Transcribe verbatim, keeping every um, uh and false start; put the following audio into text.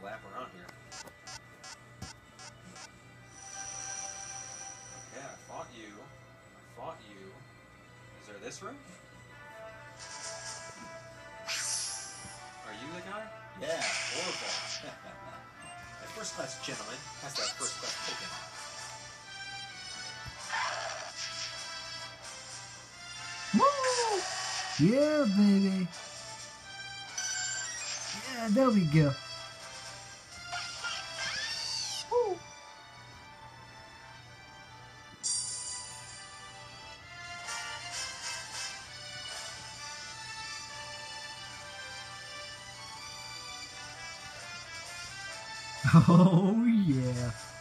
lap around here. Okay, I fought you. I fought you. Is there this room? Are you the guy? Yeah, Orville. That first class gentleman has that first class token. Woo! Yeah, baby. Yeah, there we go. Woo! Oh, yeah.